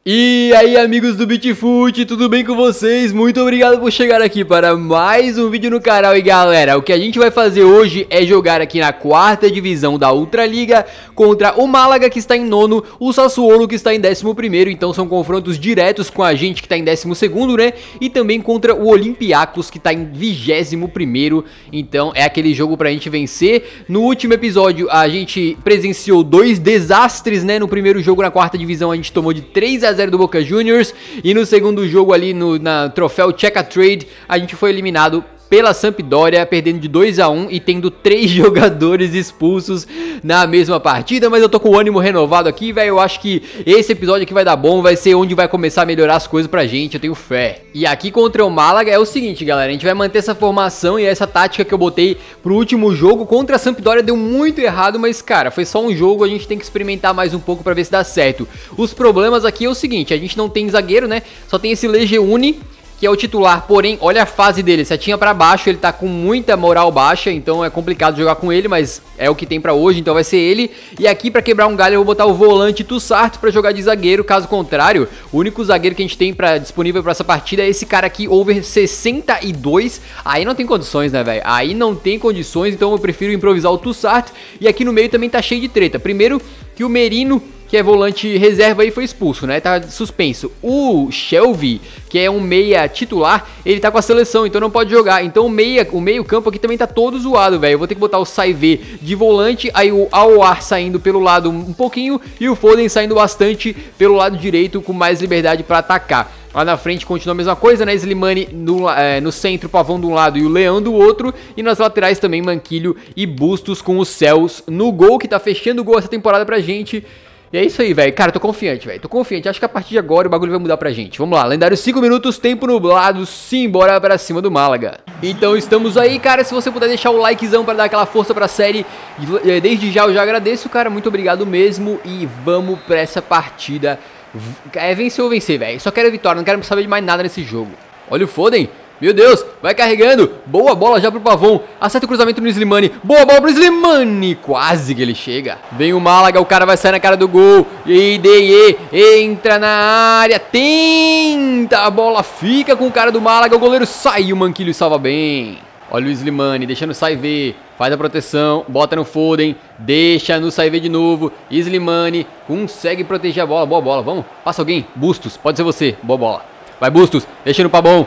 E aí, amigos do Bitfut, tudo bem com vocês? Muito obrigado por chegar aqui para mais um vídeo no canal. E galera, o que a gente vai fazer hoje é jogar aqui na quarta divisão da Ultraliga contra o Málaga, que está em nono, o Sassuolo, que está em 11º. Então são confrontos diretos com a gente, que está em 12º, né? E também contra o Olympiacos, que está em 21º. Então é aquele jogo pra gente vencer. No último episódio a gente presenciou dois desastres, né? No primeiro jogo na quarta divisão a gente tomou de 3-0 do Boca Juniors, e no segundo jogo ali na troféu Checkatrade a gente foi eliminado pela Sampdoria, perdendo de 2-1 e tendo 3 jogadores expulsos na mesma partida. Mas eu tô com o ânimo renovado aqui, velho. Eu acho que esse episódio aqui vai dar bom, vai ser onde vai começar a melhorar as coisas pra gente, eu tenho fé. E aqui contra o Málaga é o seguinte, galera, a gente vai manter essa formação e essa tática que eu botei pro último jogo. Contra a Sampdoria deu muito errado, mas cara, foi só um jogo, a gente tem que experimentar mais um pouco pra ver se dá certo. Os problemas aqui é o seguinte, a gente não tem zagueiro, né, só tem esse Lejeune, que é o titular, porém, olha a fase dele, setinha pra baixo, ele tá com muita moral baixa, então é complicado jogar com ele, mas é o que tem pra hoje, então vai ser ele. E aqui, pra quebrar um galho, eu vou botar o volante Tussart pra jogar de zagueiro, caso contrário, o único zagueiro que a gente tem disponível pra essa partida é esse cara aqui, over 62, aí não tem condições, né, velho? Aí não tem condições, então eu prefiro improvisar o Tussart, e aqui no meio também tá cheio de treta. Primeiro, que o Merino, que é volante reserva, aí foi expulso, né? Tá suspenso. O Shelby, que é um meia titular, ele tá com a seleção, então não pode jogar. Então o meio campo aqui também tá todo zoado, velho. Eu vou ter que botar o Saivé de volante, aí o Aouar saindo pelo lado um pouquinho e o Foden saindo bastante pelo lado direito, com mais liberdade pra atacar. Lá na frente continua a mesma coisa, né? Slimani no centro, Pavão de um lado e o Leão do outro. E nas laterais também Manquilho e Bustos com os Céus no gol, que tá fechando o gol essa temporada pra gente. E é isso aí, velho. Cara, eu tô confiante, velho. Tô confiante. Acho que a partir de agora o bagulho vai mudar pra gente. Vamos lá. Lendário 5 minutos, tempo nublado. Sim, bora pra cima do Málaga. Então estamos aí, cara. Se você puder deixar o likezão pra dar aquela força pra série, desde já eu já agradeço, cara. Muito obrigado mesmo. E vamos pra essa partida. É vencer ou vencer, velho. Só quero a vitória. Não quero saber de mais nada nesse jogo. Olha o Foden. Meu Deus, vai carregando, boa bola já pro Pavão, acerta o cruzamento no Slimani, boa bola pro Slimani, quase que ele chega. Vem o Málaga, o cara vai sair na cara do gol, e entra na área, tenta, a bola fica com o cara do Málaga, o goleiro sai, o Manquilho salva bem. Olha o Slimani, deixando o Saivé, faz a proteção, bota no Foden, deixa no Saivé de novo, Slimani consegue proteger a bola, boa bola, vamos, passa alguém, Bustos, pode ser você, boa bola. Vai Bustos, deixa no Pabon,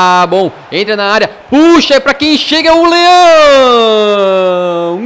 entra na área, puxa, é pra quem chega é o Leão!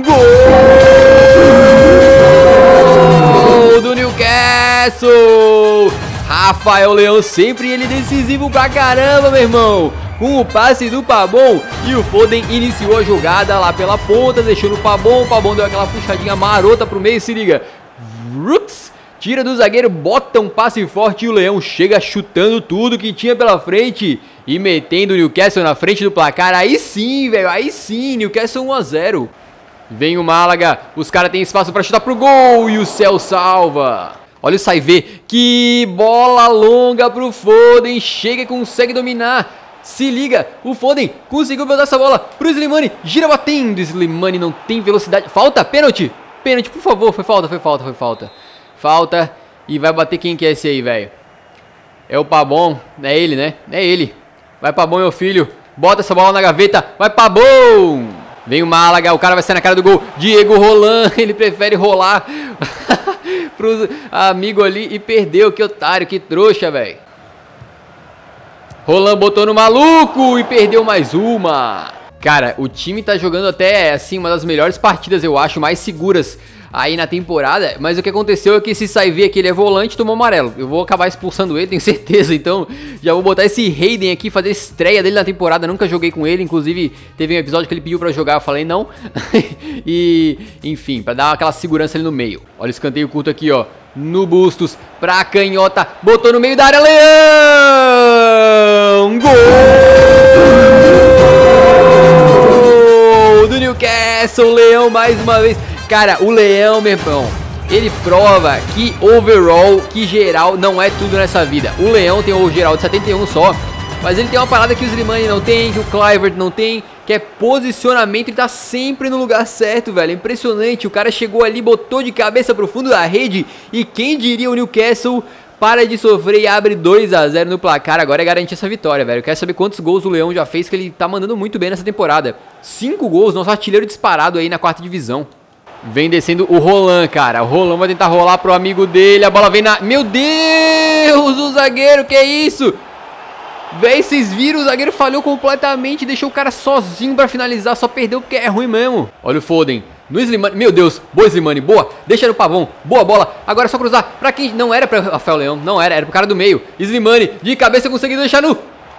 Gol do Newcastle! Rafael Leão, sempre ele decisivo pra caramba, meu irmão! Com o passe do Pabon, e o Foden iniciou a jogada lá pela ponta, deixou no Pabon, o Pabon deu aquela puxadinha marota pro meio, se liga! Rups! Tira do zagueiro, bota um passe forte e o Leão chega chutando tudo que tinha pela frente e metendo o Newcastle na frente do placar. Aí sim, velho, aí sim, Newcastle 1-0. Vem o Málaga, os caras têm espaço pra chutar pro gol e o Céu salva. Olha o Saivé, que bola longa pro Foden, chega e consegue dominar. Se liga, o Foden conseguiu botar essa bola pro Slimani, gira batendo, Slimani não tem velocidade. Falta, pênalti, pênalti, por favor, foi falta. Falta, e vai bater quem que é esse aí, velho? É o Pabon, é ele, né? É ele. Vai Pabon, meu filho. Bota essa bola na gaveta, vai Pabon! Vem o Málaga, o cara vai sair na cara do gol. Diego Roland, ele prefere rolar pro amigo ali e perdeu. Que otário, que trouxa, velho. Roland botou no maluco e perdeu mais uma. Cara, o time tá jogando até, assim, uma das melhores partidas, eu acho, mais seguras aí na temporada, mas o que aconteceu é que esse Saivé aqui, ele é volante, tomou amarelo. Eu vou acabar expulsando ele, tenho certeza, então já vou botar esse Hayden aqui, fazer a estreia dele na temporada. Nunca joguei com ele, inclusive teve um episódio que ele pediu pra jogar, eu falei não. E, enfim, pra dar aquela segurança ali no meio. Olha o escanteio curto aqui, ó, no Bustos, pra canhota, botou no meio da área, Leão! Gol do Newcastle, Leão mais uma vez. Cara, o Leão, meu irmão, ele prova que overall, que geral, não é tudo nessa vida. O Leão tem o geral de 71 só, mas ele tem uma parada que o Slimani não tem, que o Kluivert não tem, que é posicionamento. Ele tá sempre no lugar certo, velho. É impressionante, o cara chegou ali, botou de cabeça pro fundo da rede, e quem diria o Newcastle para de sofrer e abre 2 a 0 no placar. Agora é garantir essa vitória, velho. Eu quero saber quantos gols o Leão já fez, que ele tá mandando muito bem nessa temporada. 5 gols, nosso artilheiro disparado aí na 4ª divisão. Vem descendo o Roland, cara. O Roland vai tentar rolar pro amigo dele. A bola vem na... Meu Deus, o zagueiro, que é isso? Véi, vocês viram? O zagueiro falhou completamente. Deixou o cara sozinho pra finalizar. Só perdeu porque é ruim mesmo. Olha o Foden. No Slimani, meu Deus, boa Slimani, boa, deixa no Pavão, boa bola, agora é só cruzar, pra quem, não era pra Rafael Leão, não era, era pro cara do meio, Slimani, de cabeça conseguiu deixar no,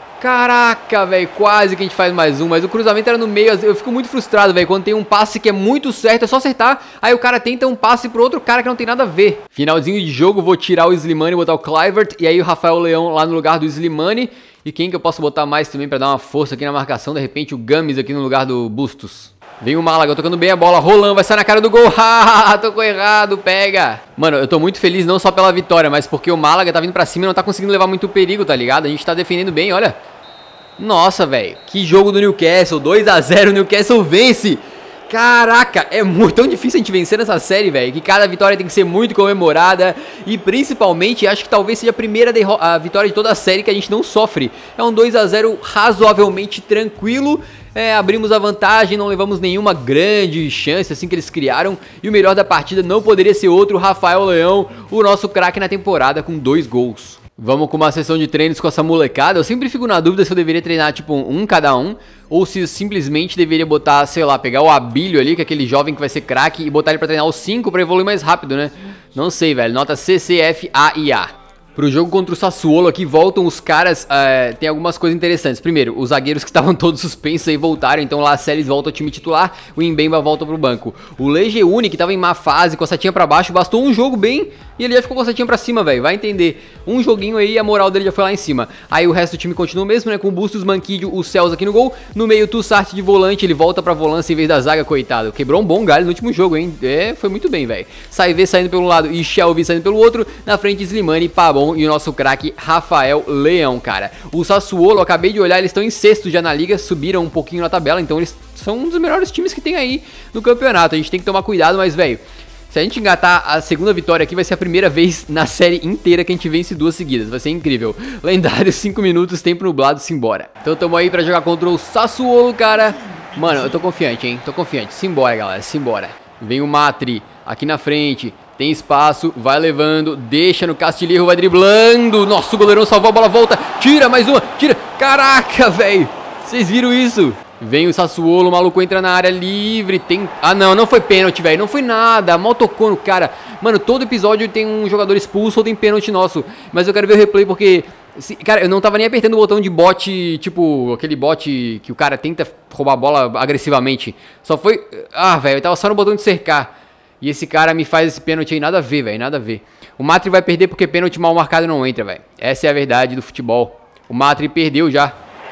caraca, velho, quase que a gente faz mais um, mas o cruzamento era no meio, eu fico muito frustrado, velho, quando tem um passe que é muito certo, é só acertar, aí o cara tenta um passe pro outro cara que não tem nada a ver. Finalzinho de jogo, vou tirar o Slimani e botar o Kluivert, e aí o Rafael Leão lá no lugar do Slimani, e quem que eu posso botar mais também pra dar uma força aqui na marcação, de repente o Gomes aqui no lugar do Bustos. Vem o Málaga, tocando bem a bola, Roland vai sair na cara do gol, tocou errado, pega. Mano, eu tô muito feliz não só pela vitória, mas porque o Málaga tá vindo pra cima e não tá conseguindo levar muito perigo, tá ligado? A gente tá defendendo bem, olha. Nossa, velho, que jogo do Newcastle, 2 a 0, o Newcastle vence. Caraca, é muito tão difícil a gente vencer nessa série, velho, que cada vitória tem que ser muito comemorada. E principalmente, acho que talvez seja a primeira vitória de toda a série que a gente não sofre. É um 2 a 0 razoavelmente tranquilo. Abrimos a vantagem, não levamos nenhuma grande chance assim que eles criaram. E o melhor da partida não poderia ser outro, Rafael Leão, o nosso craque na temporada com 2 gols. Vamos com uma sessão de treinos com essa molecada. Eu sempre fico na dúvida se eu deveria treinar tipo um cada um, ou se eu simplesmente deveria botar, sei lá, pegar o Abílio ali, que é aquele jovem que vai ser craque, e botar ele pra treinar os 5 pra evoluir mais rápido, né? Não sei, velho. Nota C, C, F, A e A. Pro jogo contra o Sassuolo aqui, voltam os caras, tem algumas coisas interessantes. Primeiro, os zagueiros que estavam todos suspensos aí voltaram, então lá a Celes volta ao time titular, o Mbemba volta pro banco. O Lejeune, que tava em má fase, com a setinha pra baixo, bastou um jogo bem e ele já ficou com a setinha pra cima, velho. Vai entender. Um joguinho aí, a moral dele já foi lá em cima. Aí o resto do time continua o mesmo, né, com o Bustos, Manquídio, o Cels aqui no gol. No meio, Tussart de volante, ele volta pra volância em vez da zaga, coitado. Quebrou um bom galho no último jogo, hein. Foi muito bem, velho. Saive saindo pelo lado e Shelby saindo pelo outro. Na frente, Slimani, Pabon e o nosso craque Rafael Leão, cara. O Sassuolo, acabei de olhar, eles estão em 6º já na liga, subiram um pouquinho na tabela, então eles são um dos melhores times que tem aí no campeonato. A gente tem que tomar cuidado, mas, velho, se a gente engatar a segunda vitória aqui, vai ser a primeira vez na série inteira que a gente vence 2 seguidas. Vai ser incrível. Lendário, 5 minutos, tempo nublado, simbora. Então tamo aí pra jogar contra o Sassuolo, cara. Mano, eu tô confiante, hein? Tô confiante. Simbora, galera, simbora. Vem o Matri aqui na frente. Tem espaço, vai levando, deixa no Castilheiro, vai driblando. Nossa, o goleirão salvou a bola, volta, tira mais uma, tira. Caraca, velho, vocês viram isso? Vem o Sassuolo, o maluco entra na área livre, tem... Ah, não foi pênalti, velho, não foi nada, mal tocou no cara. Mano, todo episódio tem um jogador expulso ou tem pênalti nosso. Mas eu quero ver o replay porque... Cara, eu não tava nem apertando o botão de bot, tipo, aquele bot que o cara tenta roubar a bola agressivamente. Só foi... Ah, velho, eu tava só no botão de cercar. E esse cara me faz esse pênalti aí, nada a ver, velho, nada a ver. O Matri vai perder porque pênalti mal marcado não entra, velho. Essa é a verdade do futebol. O Matri perdeu já,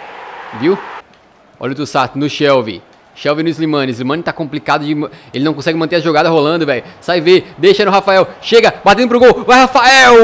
viu? Olha o Tussart no Shelby. Shelby no Slimani. Slimani tá complicado de... Ele não consegue manter a jogada rolando, velho. Sai ver, deixa no Rafael. Chega, batendo pro gol. Vai, Rafael!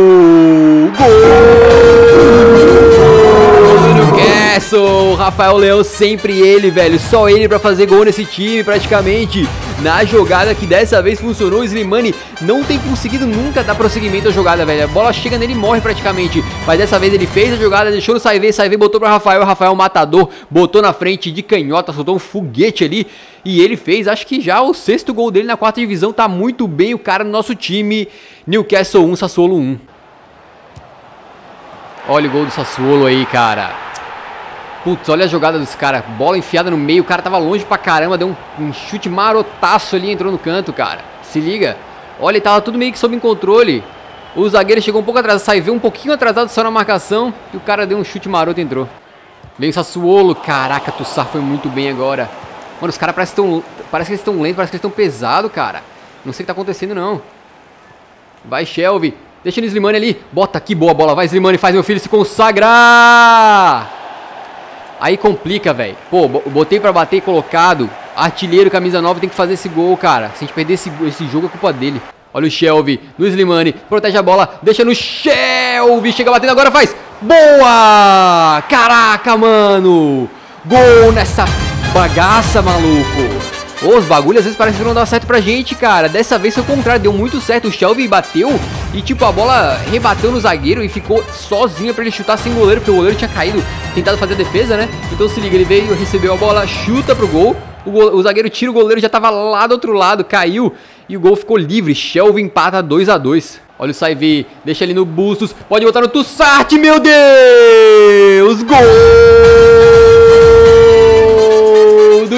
Gol do Newcastle. Rafael Leão, sempre ele, velho. Só ele pra fazer gol nesse time, praticamente. Na jogada que dessa vez funcionou, o Slimani não tem conseguido nunca dar prosseguimento à jogada, velho. A bola chega nele e morre praticamente. Mas dessa vez ele fez a jogada, deixou no Saive botou pra Rafael. O Rafael matador, botou na frente de canhota, soltou um foguete ali. E ele fez, acho que já o 6º gol dele na 4ª divisão. Tá muito bem o cara no nosso time. Newcastle 1, Sassuolo 1. Olha o gol do Sassuolo aí, cara. Putz, olha a jogada desse cara. Bola enfiada no meio, o cara tava longe pra caramba. Deu um chute marotaço ali, entrou no canto, cara. Se liga. Olha, tava tudo meio que sob controle. O zagueiro chegou um pouco atrasado, saiu um pouquinho atrasado só na marcação. E o cara deu um chute maroto e entrou. Veio o Sassuolo. Caraca, Tussart foi muito bem agora. Mano, os caras parecem que eles estão lentos, parece que eles estão pesados, cara. Não sei o que tá acontecendo, não. Vai, Shelby. Deixa no Slimani ali. Bota aqui, boa bola. Vai, Slimani, faz meu filho se consagrar. Aí complica, velho. Pô, botei pra bater colocado. Artilheiro, camisa 9, tem que fazer esse gol, cara. Se a gente perder esse jogo, é culpa dele. Olha o Shelby, no Slimani. Protege a bola, deixa no Shelby. Chega batendo agora, faz. Boa! Caraca, mano. Gol nessa bagaça, maluco. Ô, os bagulhos às vezes parece que não dá certo pra gente, cara. Dessa vez foi o contrário, deu muito certo. O Shelvey bateu e tipo, a bola rebateu no zagueiro e ficou sozinha pra ele chutar sem goleiro, porque o goleiro tinha caído, tentado fazer a defesa, né? Então se liga, ele veio, recebeu a bola, chuta pro gol. O zagueiro tira, o goleiro já tava lá do outro lado, caiu e o gol ficou livre. Shelvey empata 2 a 2. Olha o Saive, deixa ali no Bustos, pode botar no Toussaint, meu Deus! Gol do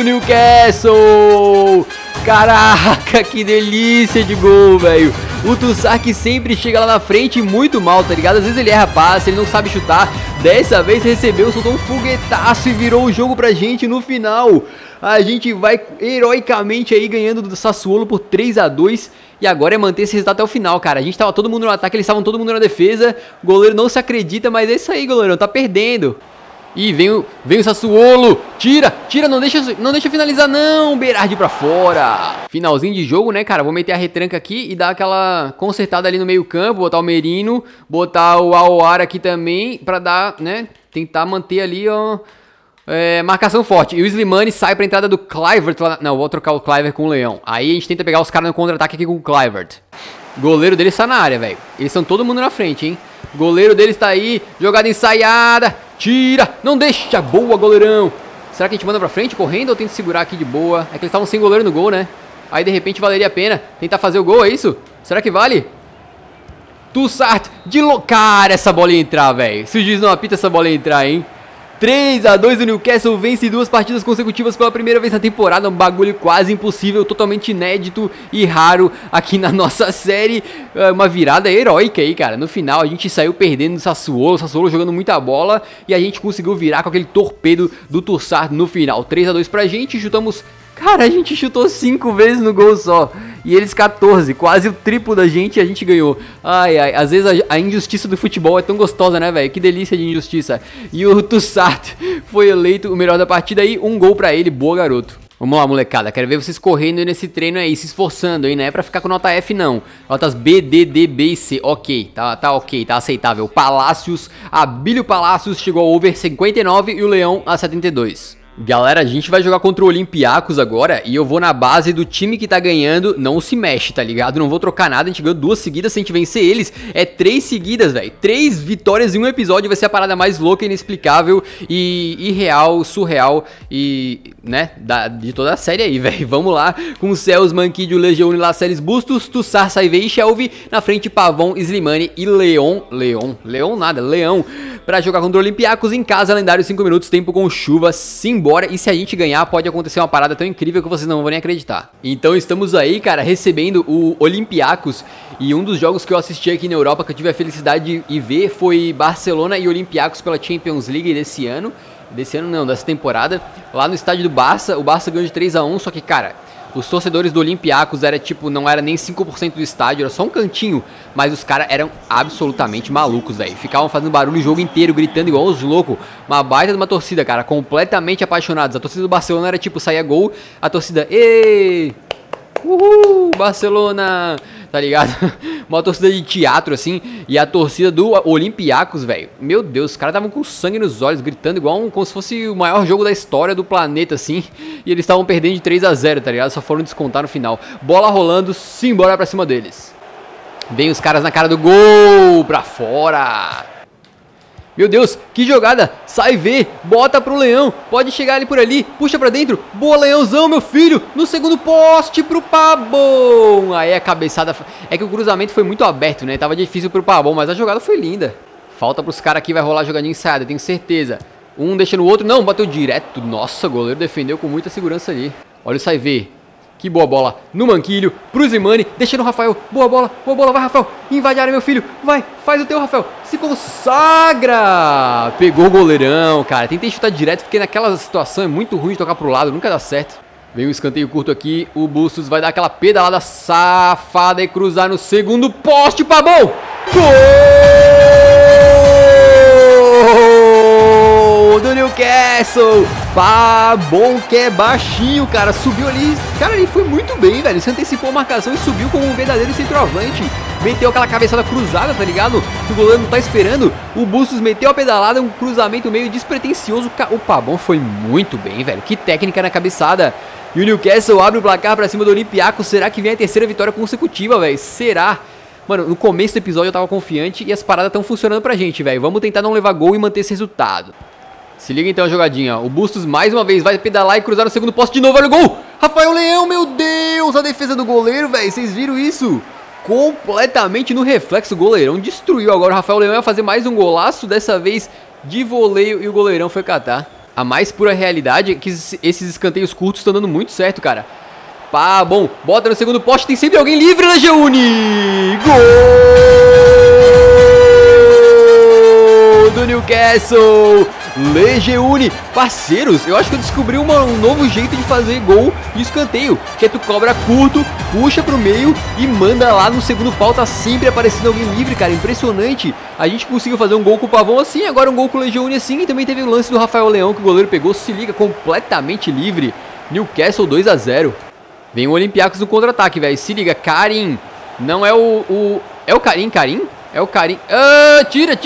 Newcastle! Caraca, que delícia de gol, velho! O Toussaint que sempre chega lá na frente muito mal, tá ligado? Às vezes ele erra passe, ele não sabe chutar. Dessa vez recebeu, soltou um foguetaço e virou o jogo pra gente no final. A gente vai heroicamente aí ganhando do Sassuolo por 3 a 2. E agora é manter esse resultado até o final, cara. A gente tava todo mundo no ataque, eles estavam todo mundo na defesa. O goleiro não se acredita, mas é isso aí, goleirão, tá perdendo. Ih, vem o Sassuolo. Tira, não deixa finalizar não. Berardi pra fora. Finalzinho de jogo, né, cara? Vou meter a retranca aqui e dar aquela consertada ali no meio campo. Botar o Merino, botar o Aouar aqui também pra dar, né, tentar manter ali, ó, marcação forte. E o Slimani sai pra entrada do Kluivert. Não, vou trocar o Kluivert com o Leão. Aí a gente tenta pegar os caras no contra-ataque aqui com o Kluivert. Goleiro deles tá na área, velho. Eles estão todo mundo na frente, hein. Goleiro deles tá aí. Jogada ensaiada. Tira, não deixa, boa, goleirão. Será que a gente manda pra frente correndo ou tenta segurar aqui de boa? É que eles estavam sem goleiro no gol, né? Aí de repente valeria a pena tentar fazer o gol, é isso? Será que vale? Toussaint, cara, essa bola ia entrar, velho. Se o juiz não apita, essa bola ia entrar, hein? 3 a 2, o Newcastle vence 2 partidas consecutivas pela primeira vez na temporada. Um bagulho quase impossível, totalmente inédito e raro aqui na nossa série. Uma virada heróica aí, cara. No final a gente saiu perdendo no Sassuolo, o Sassuolo jogando muita bola, e a gente conseguiu virar com aquele torpedo do Toussaint no final. 3 a 2 pra gente, chutamos... Cara, a gente chutou 5 vezes no gol só. E eles 14, quase o triplo da gente, e a gente ganhou. Ai, ai, às vezes a injustiça do futebol é tão gostosa, né, velho? Que delícia de injustiça. E o Toussaint foi eleito o melhor da partida aí, 1 gol pra ele, boa, garoto. Vamos lá, molecada, quero ver vocês correndo aí nesse treino aí, se esforçando aí, não é pra ficar com nota F não. Notas B, D, D, B e C, ok, tá ok, tá aceitável. Palácios, Abílio Palácios chegou a over 59 e o Leão a 72. Galera, a gente vai jogar contra o Olympiacos agora e eu vou na base do time que tá ganhando, não se mexe, tá ligado? Não vou trocar nada, a gente ganhou 2 seguidas, se a gente vencer eles, é 3 seguidas, velho. 3 vitórias em um episódio, vai ser a parada mais louca, inexplicável e irreal, surreal e, né, de toda a série aí, velho. Vamos lá, com o Cels, Manquídio, Legione, Laceles, Bustos, Toussaint, Saive e Shelvey, na frente Pavon, Slimani e Leão, pra jogar contra o Olympiacos em casa, lendário 5 minutos, tempo com chuva, simbora. E se a gente ganhar, pode acontecer uma parada tão incrível que vocês não vão nem acreditar. Então estamos aí, cara, recebendo o Olympiacos. E um dos jogos que eu assisti aqui na Europa, que eu tive a felicidade de ver, foi Barcelona e Olympiacos pela Champions League desse ano. Desse ano não, dessa temporada. Lá no estádio do Barça, o Barça ganhou de 3 a 1, só que, cara... Os torcedores do Olympiacos era tipo, não era nem 5% do estádio, era só um cantinho. Mas os caras eram absolutamente malucos, velho. Ficavam fazendo barulho o jogo inteiro, gritando igual os loucos. Uma baita de uma torcida, cara, completamente apaixonados. A torcida do Barcelona era tipo, saía gol, a torcida, êêê, uhul, Barcelona, tá ligado? Uma torcida de teatro, assim. E a torcida do Olympiacos, velho, meu Deus, os caras estavam com sangue nos olhos, gritando igual como se fosse o maior jogo da história do planeta, assim. E eles estavam perdendo de 3 a 0, tá ligado? Só foram descontar no final. Bola rolando, simbora pra cima deles. Vem os caras na cara do gol, pra fora. Meu Deus, que jogada, sai ver, bota pro Leão, pode chegar ali por ali, puxa pra dentro, boa Leãozão, meu filho, no segundo poste pro Pabon. Aí a cabeçada, é que o cruzamento foi muito aberto, né, tava difícil pro Pabon, mas a jogada foi linda. Falta pros caras aqui, vai rolar jogadinha ensaiada, tenho certeza. Um deixa no outro, não, bateu direto, nossa, o goleiro defendeu com muita segurança ali. Olha o Saive. Que boa bola no Manquilho, pro Slimani, deixa no Rafael, boa bola, vai Rafael, invade a área meu filho, vai, faz o teu Rafael, se consagra, pegou o goleirão, cara, tentei chutar direto porque naquela situação é muito ruim de tocar pro lado, nunca dá certo. Vem um escanteio curto aqui, o Bustos vai dar aquela pedalada safada e cruzar no segundo poste, Pabon, gol do Newcastle. Pabon que é baixinho, cara, subiu ali, cara, ele foi muito bem, velho, se antecipou a marcação e subiu como um verdadeiro centroavante, meteu aquela cabeçada cruzada, tá ligado, que o goleiro não tá esperando, o Bustos meteu a pedalada, um cruzamento meio despretensioso, o Pabon foi muito bem, velho, que técnica na cabeçada, E o Newcastle abre o placar pra cima do Olympiacos. Será que vem a terceira vitória consecutiva, velho? Será? Mano, no começo do episódio eu tava confiante e as paradas estão funcionando pra gente, velho. Vamos tentar não levar gol e manter esse resultado. Se liga então a jogadinha. O Bustos mais uma vez vai pedalar e cruzar no segundo poste de novo. Olha o gol! Rafael Leão, meu Deus! A defesa do goleiro, velho. Vocês viram isso? Completamente no reflexo. O goleirão destruiu. Agora o Rafael Leão vai fazer mais um golaço. Dessa vez de voleio e o goleirão foi catar. A mais pura realidade é que esses escanteios curtos estão dando muito certo, cara. Pá, bom. Bota no segundo poste. Tem sempre alguém livre, Lejeune! Gol do Newcastle! Lejeune, parceiros, eu acho que eu descobri um novo jeito de fazer gol de escanteio, que é tu cobra curto, puxa pro meio e manda lá no segundo pau, tá sempre aparecendo alguém livre, cara, impressionante. A gente conseguiu fazer um gol com o Pavão assim, agora um gol com o Lejeune assim, e também teve o lance do Rafael Leão que o goleiro pegou, se liga, completamente livre. Newcastle 2 a 0. Vem o Olympiacos no contra-ataque, velho, se liga, Karim, não é é o Karim? É o Karim, tira,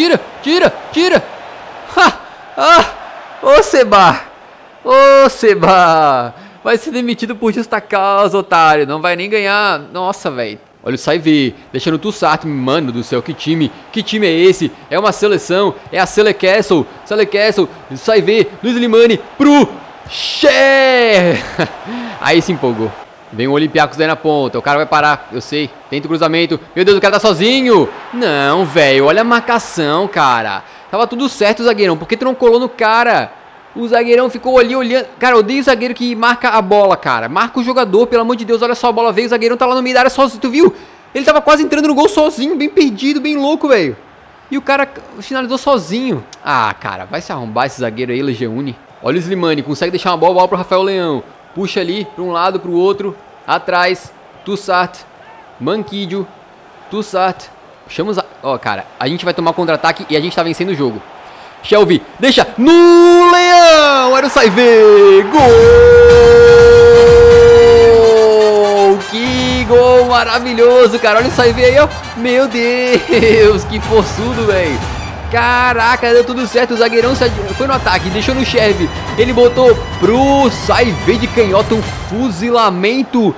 ha! Ô Seba! Ô Seba! Vai ser demitido por justa causa, otário. Não vai nem ganhar. Nossa, velho. Olha o Saive, deixando o Tussart. Mano do céu, que time é esse? É uma seleção, é a Selecastle. Saive, Luiz Limani pro Cher. Aí se empolgou. Vem o Olympiacos daí na ponta, o cara vai parar, eu sei. Tenta o cruzamento, meu Deus, o cara tá sozinho. Não, velho, olha a marcação, cara. Tava tudo certo o zagueirão, por que tu não colou no cara? O zagueirão ficou ali olhando. Cara, eu odeio o zagueiro que marca a bola, cara. Marca o jogador, pelo amor de Deus, olha só, a bola veio, o zagueirão tá lá no meio da área sozinho, tu viu? Ele tava quase entrando no gol sozinho, bem perdido, bem louco, velho. E o cara finalizou sozinho. Ah, cara, vai se arrombar esse zagueiro aí, Lejeune. Olha o Slimani, consegue deixar uma bola pro Rafael Leão. Puxa ali, pra um lado, pro outro. Atrás, Tussart, Manquídio, Tussart. Puxamos a... Ó, cara, a gente vai tomar contra-ataque e a gente tá vencendo o jogo. Shelby, deixa no Leão. Era o Saive. Gol! Que gol maravilhoso, cara. Olha o Saive aí, ó. Meu Deus, que forçudo, velho. Caraca, deu tudo certo. O zagueirão foi no ataque, deixou no Shelby. Ele botou pro Saive de canhota um fuzilamento.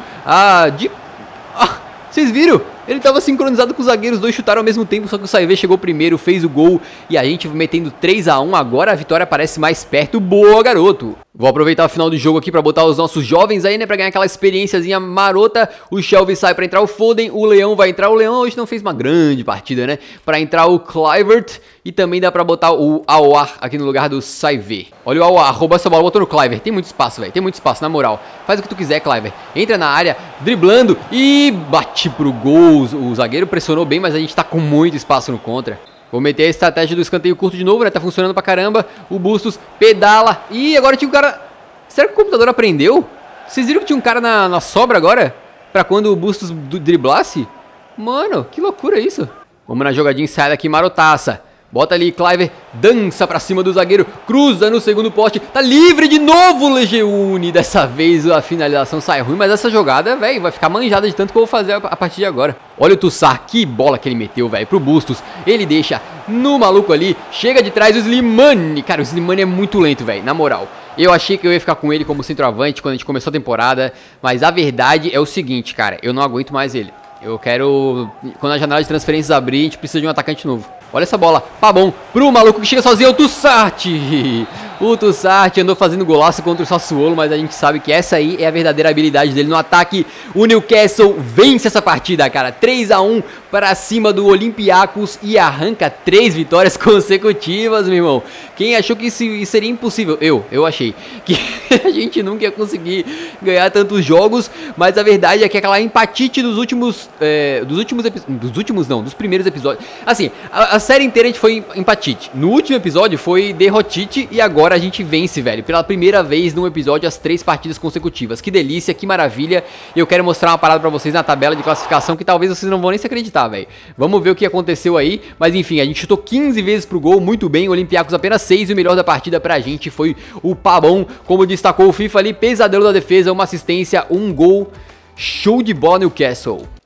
Vocês viram? Ele tava sincronizado com os zagueiros, os dois chutaram ao mesmo tempo, só que o Saive chegou primeiro, fez o gol e a gente metendo 3 a 1, agora a vitória parece mais perto. Boa, garoto! Vou aproveitar o final do jogo aqui pra botar os nossos jovens aí, né, pra ganhar aquela experiênciazinha marota. O Shelby sai pra entrar o Foden, o Leão vai entrar. O Leão hoje não fez uma grande partida, né, pra entrar o Kluivert e também dá pra botar o Aouar aqui no lugar do Saive. Olha o Aouar, roubou essa bola, botou no Kluivert. Tem muito espaço, velho, tem muito espaço, na moral. Faz o que tu quiser, Kluivert. Entra na área, driblando e bate pro gol. O zagueiro pressionou bem, mas a gente tá com muito espaço no contra. Vou meter a estratégia do escanteio curto de novo, né? Tá funcionando pra caramba. O Bustos pedala. E agora tinha um cara... Será que o computador aprendeu? Vocês viram que tinha um cara na sobra agora? Pra quando o Bustos driblasse? Mano, que loucura isso. Vamos na jogadinha ensaiada aqui, marotaça. Bota ali, Kluivert, dança pra cima do zagueiro, cruza no segundo poste, tá livre de novo o Lejeune. Dessa vez a finalização sai ruim, mas essa jogada, velho, vai ficar manjada de tanto que eu vou fazer a partir de agora. Olha o Tussart, que bola que ele meteu, velho, pro Bustos. Ele deixa no maluco ali, chega de trás o Slimani. Cara, o Slimani é muito lento, velho, na moral. Eu achei que eu ia ficar com ele como centroavante quando a gente começou a temporada, mas a verdade é o seguinte, cara, eu não aguento mais ele. Eu quero... Quando a janela de transferências abrir, a gente precisa de um atacante novo. Olha essa bola, pá bom, pro maluco que chega sozinho, o Tussart. O Tussart andou fazendo golaço contra o Sassuolo, mas a gente sabe que essa aí é a verdadeira habilidade dele no ataque. O Newcastle vence essa partida, cara, 3 a 1 para cima do Olympiacos e arranca 3 vitórias consecutivas, meu irmão. Quem achou que isso seria impossível? Eu achei que a gente nunca ia conseguir ganhar tantos jogos, mas a verdade é que aquela empatite dos primeiros episódios. Assim, a série inteira a gente foi empatite. No último episódio foi derrotite e agora a gente vence, velho. Pela primeira vez num episódio as 3 partidas consecutivas. Que delícia, que maravilha. E eu quero mostrar uma parada pra vocês na tabela de classificação que talvez vocês não vão nem se acreditar, velho. Vamos ver o que aconteceu aí. Mas enfim, a gente chutou 15 vezes pro gol, muito bem. O Olympiacos apenas 6 e o melhor da partida pra gente foi o Pavão. Como destacou o FIFA ali, pesadelo da defesa, uma assistência, um gol. Show de bola, Newcastle.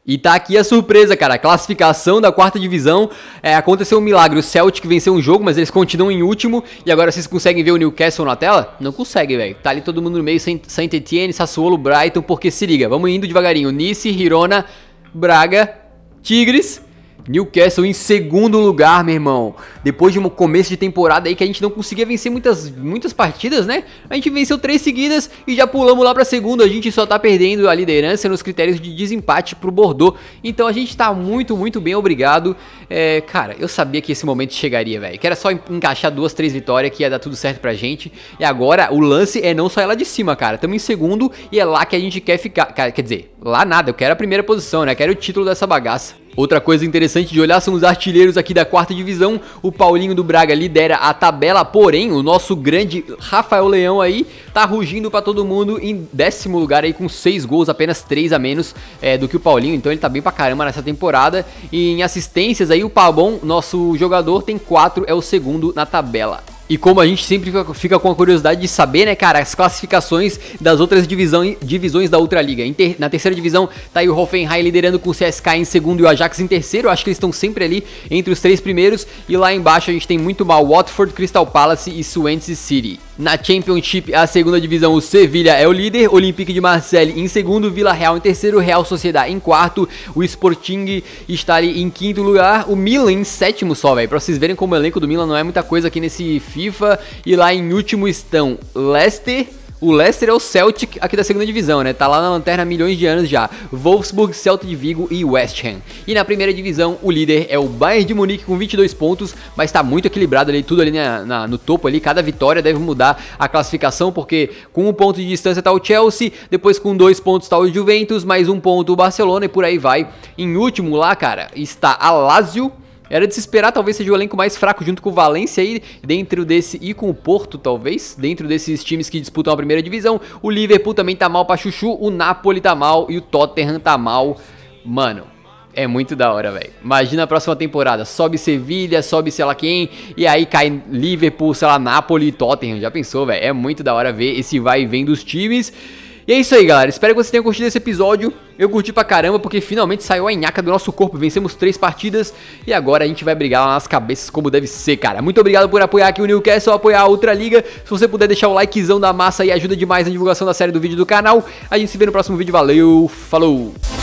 E tá aqui a surpresa, cara, a classificação da quarta divisão, aconteceu um milagre, o Celtic venceu um jogo, mas eles continuam em último, e agora vocês conseguem ver o Newcastle na tela? Não conseguem, velho, tá ali todo mundo no meio, Saint-Etienne, Sassuolo, Brighton, porque se liga, vamos indo devagarinho, Nice, Girona, Braga, Tigres, Newcastle em segundo lugar, meu irmão. Depois de um começo de temporada aí que a gente não conseguia vencer muitas partidas, né? A gente venceu 3 seguidas e já pulamos lá pra segundo. A gente só tá perdendo a liderança nos critérios de desempate pro Bordeaux. Então a gente tá muito bem, obrigado. Cara, eu sabia que esse momento chegaria, velho. Que era só encaixar 2, 3 vitórias que ia dar tudo certo pra gente. E agora o lance é não só lá de cima, cara. Tamo em segundo e é lá que a gente quer ficar. Quer dizer, lá nada, eu quero a primeira posição, né? Quero o título dessa bagaça. Outra coisa interessante de olhar são os artilheiros aqui da quarta divisão. O Paulinho do Braga lidera a tabela, porém o nosso grande Rafael Leão aí tá rugindo pra todo mundo em 10º lugar aí com 6 gols, apenas 3 a menos do que o Paulinho. Então ele tá bem pra caramba nessa temporada. E em assistências aí o Pabon, nosso jogador, tem 4, é o segundo na tabela. E como a gente sempre fica com a curiosidade de saber, né, cara, as classificações das outras divisões da Ultraliga. Na terceira divisão tá aí o Hoffenheim liderando com o CSKA em segundo e o Ajax em terceiro. Eu acho que eles estão sempre ali entre os 3 primeiros. E lá embaixo a gente tem muito mal Watford, Crystal Palace e Swansea City. Na Championship, a segunda divisão, o Sevilla é o líder, Olympique de Marseille em segundo, Vila Real em terceiro, Real Sociedad em quarto, o Sporting está ali em quinto lugar, o Milan em sétimo só, velho, pra vocês verem como o elenco do Milan não é muita coisa aqui nesse FIFA. E lá em último estão Leicester. O Leicester é o Celtic aqui da segunda divisão, né? Tá lá na lanterna há milhões de anos já. Wolfsburg, Celta de Vigo e West Ham. E na primeira divisão, o líder é o Bayern de Munique com 22 pontos, mas tá muito equilibrado ali, tudo ali no topo ali. Cada vitória deve mudar a classificação, porque com 1 ponto de distância tá o Chelsea, depois com 2 pontos tá o Juventus, mais 1 ponto o Barcelona e por aí vai. Em último lá, cara, está a Lazio. Era de se esperar, talvez seja o elenco mais fraco junto com o Valência aí, dentro desse, e com o Porto talvez, dentro desses times que disputam a primeira divisão. O Liverpool também tá mal pra chuchu, o Napoli tá mal e o Tottenham tá mal. Mano, é muito da hora, velho. Imagina a próxima temporada, sobe Sevilha, sobe sei lá quem, e aí cai Liverpool, sei lá, Napoli e Tottenham, já pensou, velho? É muito da hora ver esse vai e vem dos times. E é isso aí, galera, espero que vocês tenham curtido esse episódio. Eu curti pra caramba porque finalmente saiu a nhaca do nosso corpo. Vencemos 3 partidas e agora a gente vai brigar lá nas cabeças como deve ser, cara. Muito obrigado por apoiar aqui o Newcastle, apoiar a Ultraliga. Se você puder deixar o likezão da massa aí, ajuda demais na divulgação da série do vídeo do canal. A gente se vê no próximo vídeo, valeu, falou!